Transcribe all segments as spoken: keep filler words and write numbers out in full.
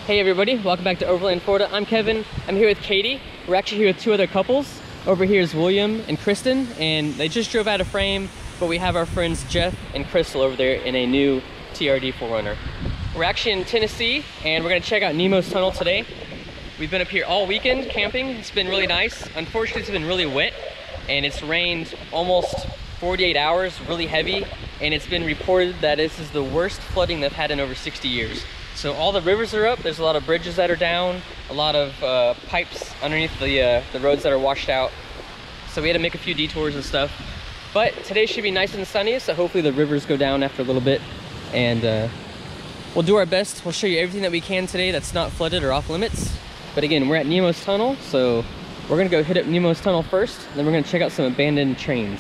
Hey everybody, welcome back to Overland Florida. I'm Kevin. I'm here with Katie. We're actually here with two other couples. Over here is William and Kristen, and they just drove out of frame, but we have our friends Jeff and Crystal over there in a new T R D four runner. We're actually in Tennessee, and we're gonna check out Nemo's Tunnel today. We've been up here all weekend camping. It's been really nice. Unfortunately, it's been really wet, and it's rained almost forty-eight hours, really heavy, and it's been reported that this is the worst flooding they've had in over sixty years. So all the rivers are up, there's a lot of bridges that are down, a lot of uh, pipes underneath the, uh, the roads that are washed out. So we had to make a few detours and stuff. But today should be nice and sunny, so hopefully the rivers go down after a little bit. And uh, we'll do our best. We'll show you everything that we can today that's not flooded or off limits. But again, we're at Nemo's Tunnel, so we're gonna go hit up Nemo's Tunnel first, then we're gonna check out some abandoned trains.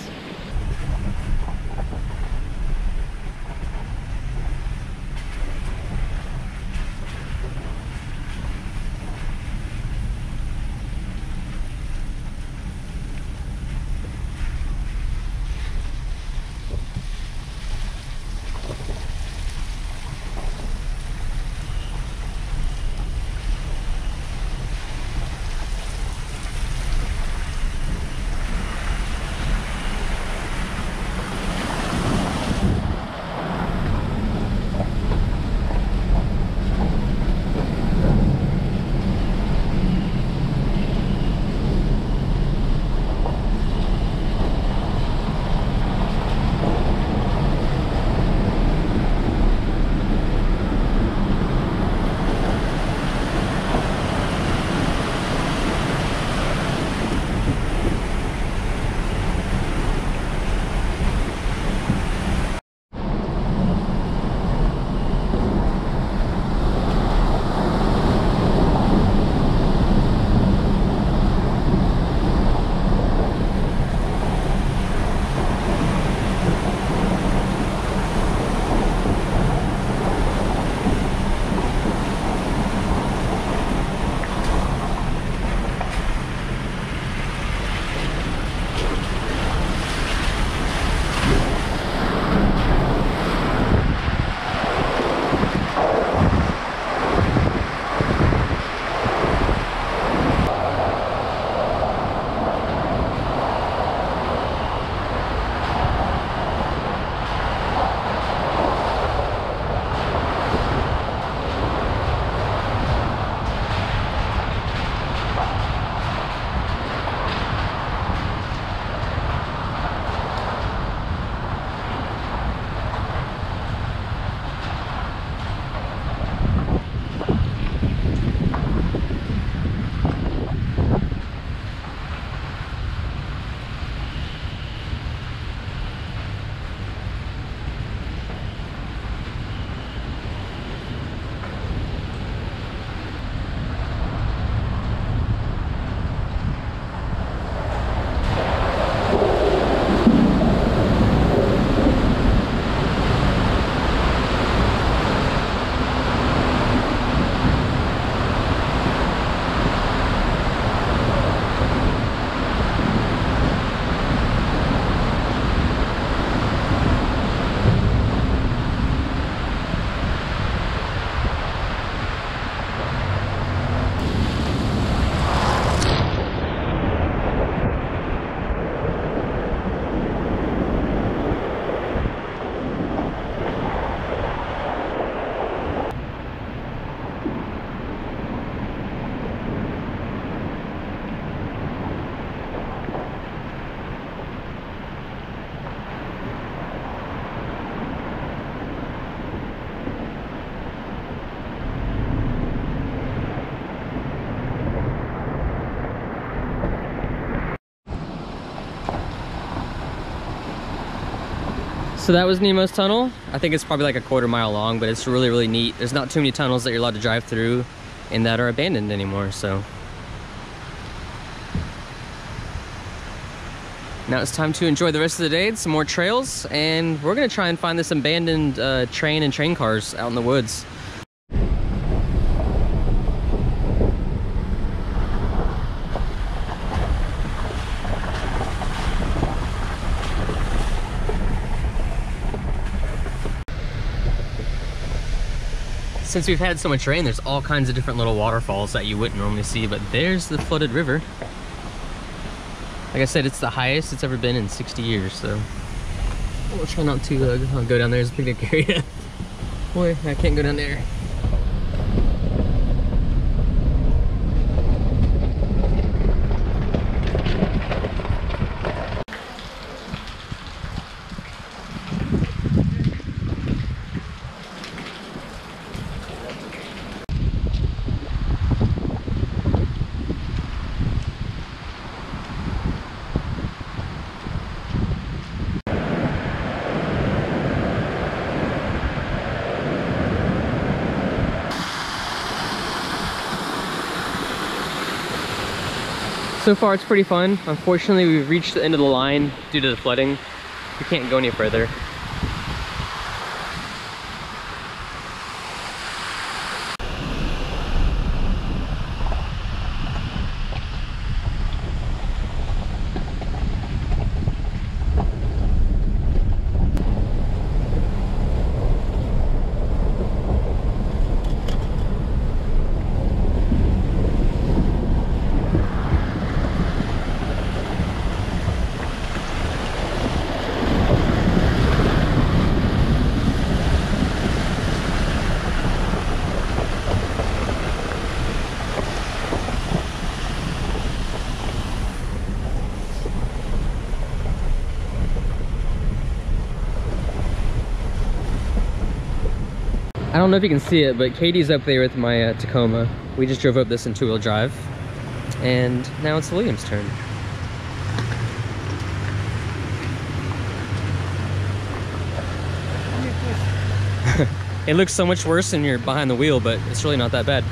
So that was Nemo's Tunnel. I think it's probably like a quarter mile long, but it's really, really neat. There's not too many tunnels that you're allowed to drive through and that are abandoned anymore, so. Now it's time to enjoy the rest of the day, some more trails, and we're gonna try and find this abandoned uh, train and train cars out in the woods. since we've had so much rain, there's all kinds of different little waterfalls that you wouldn't normally see, but there's the flooded river. Like I said, it's the highest it's ever been in sixty years, so we'll try not to uh, go down there. There's a picnic area. Boy, I can't go down there. So far it's pretty fun. Unfortunately, we've reached the end of the line due to the flooding. We can't go any further. I don't know if you can see it, but Katie's up there with my uh, Tacoma. We just drove up this in two-wheel drive, and now it's William's turn. It looks so much worse when you're behind the wheel, but it's really not that bad.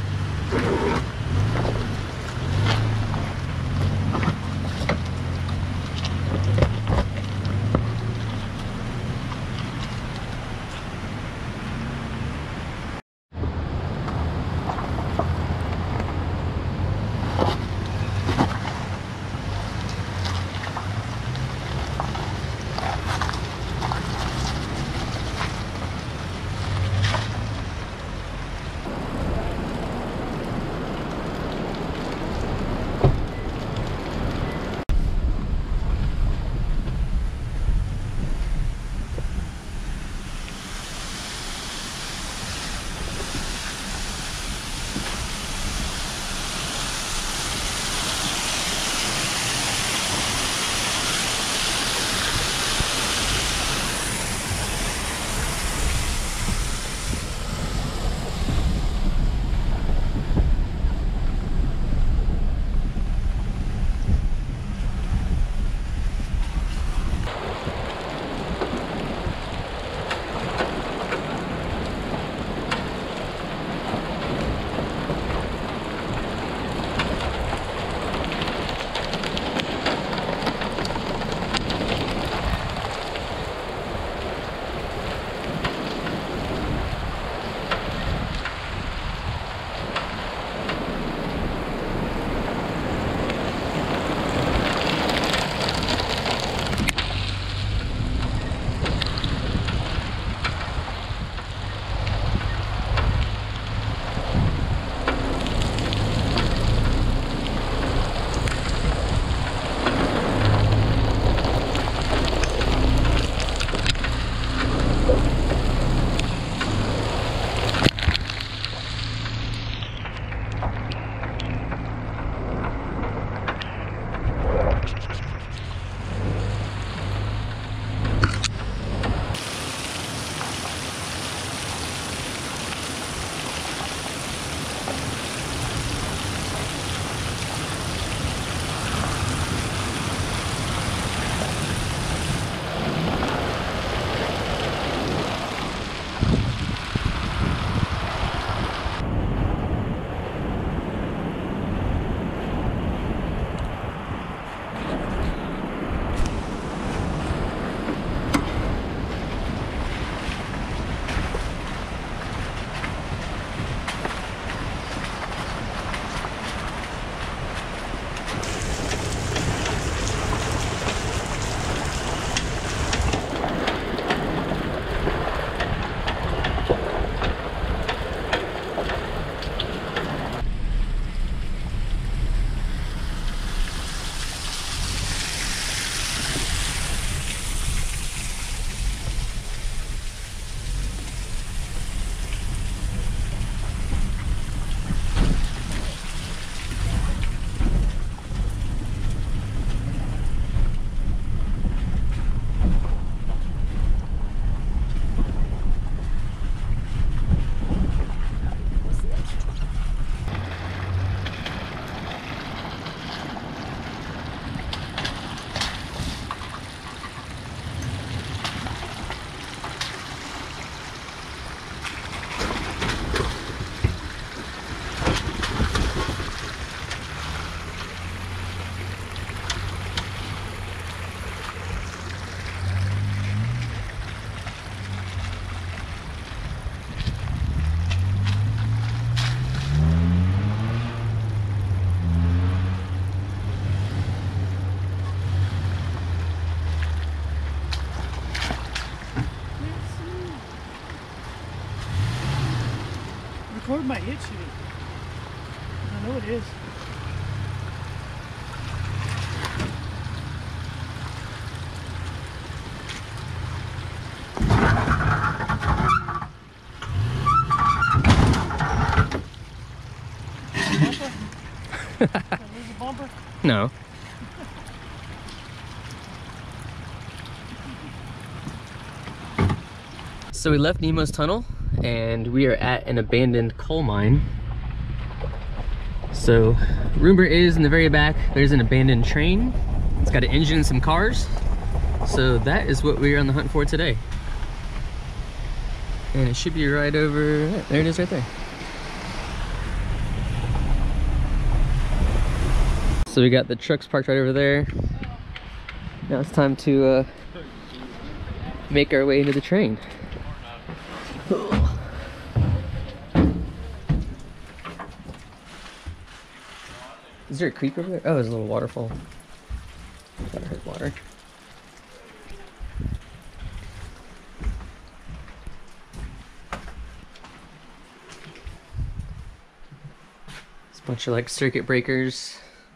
hit shooting. I know it is. Did I lose a bumper? No. So we left Nemo's tunnel and we are at an abandoned coal mine. So rumor is in the very back there's an abandoned train. It's got an engine and some cars. So that is what we're on the hunt for today. And it should be right over there. There it is right there. So we got the trucks parked right over there. Now it's time to uh, make our way into the train. Is there a creek over there? Oh, there's a little waterfall. Thought I heard water. It's a bunch of like circuit breakers.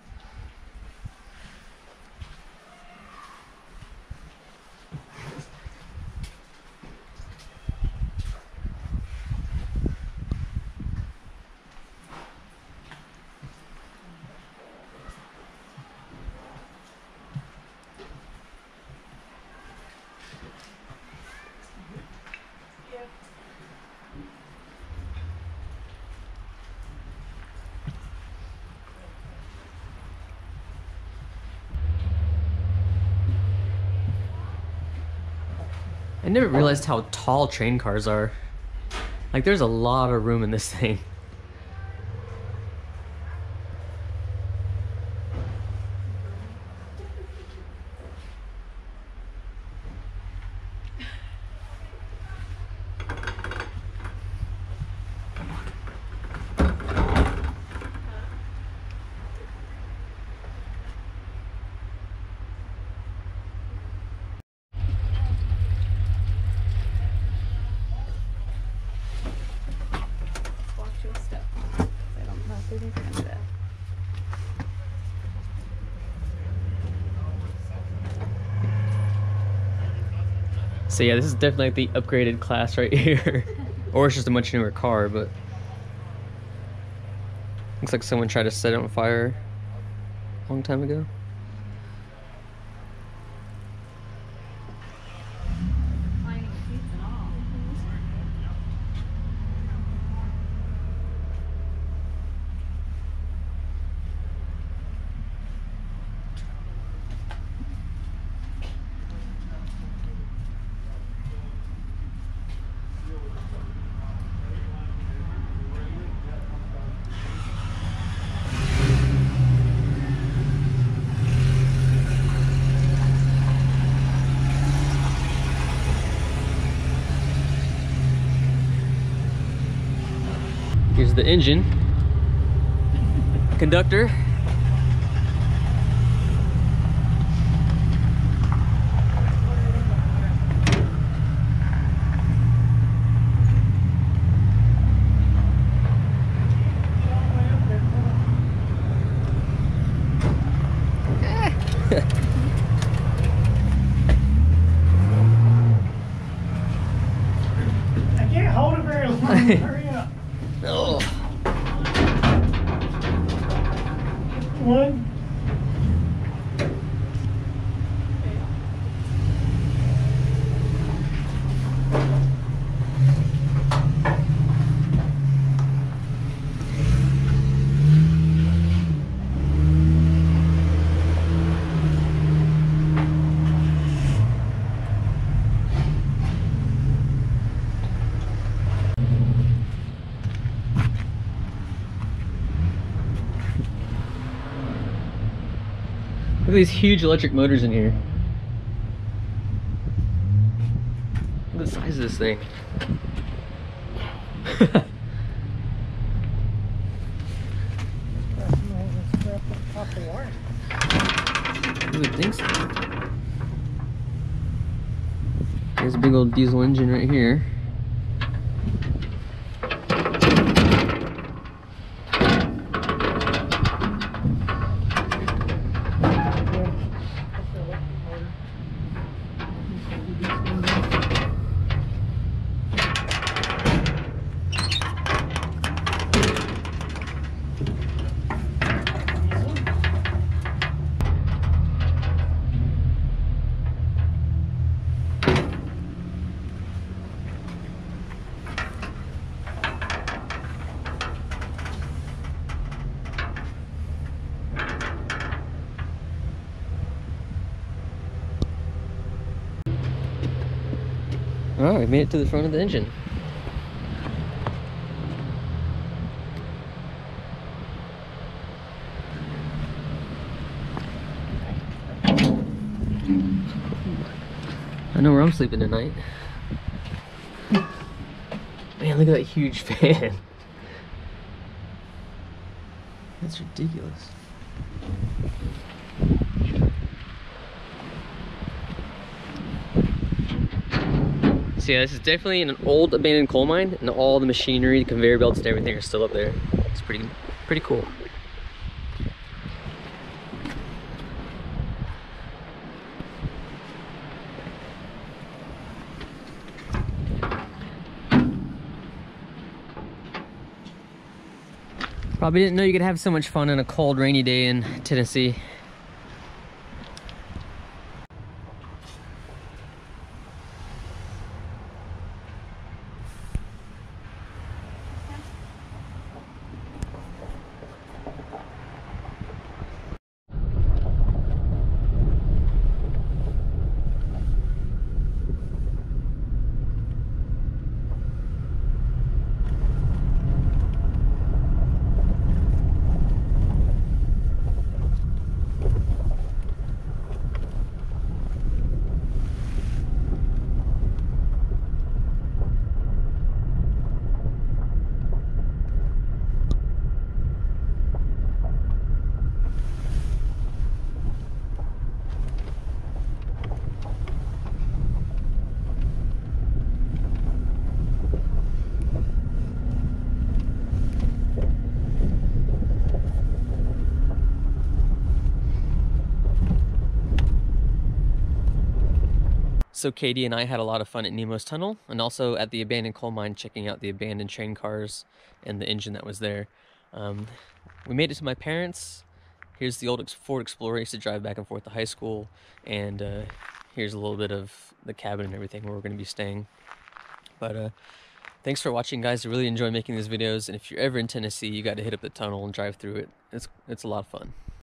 I never realized how tall train cars are. Like, there's a lot of room in this thing. So yeah, this is definitely like the upgraded class right here. Or it's just a much newer car, but looks like someone tried to set it on fire a long time ago. Here's the engine, conductor. I can't hold it very long. Hurry up. Oh. One. Look at these huge electric motors in here. Look at the size of this thing. You would think so. There's a big old diesel engine right here. Alright, we made it to the front of the engine. I know where I'm sleeping tonight. Man, look at that huge fan. That's ridiculous. So yeah, this is definitely an old abandoned coal mine, and all the machinery, the conveyor belts and everything are still up there. It's pretty, pretty cool. Probably didn't know you could have so much fun on a cold, rainy day in Tennessee. So Katie and I had a lot of fun at Nemo's Tunnel, and also at the abandoned coal mine, checking out the abandoned train cars and the engine that was there. Um, we made it to my parents. Here's the old Ford Explorer I used to drive back and forth to high school, and uh, here's a little bit of the cabin and everything where we're going to be staying. But uh, thanks for watching, guys. I really enjoy making these videos, and if you're ever in Tennessee, you got to hit up the tunnel and drive through it. It's, it's a lot of fun.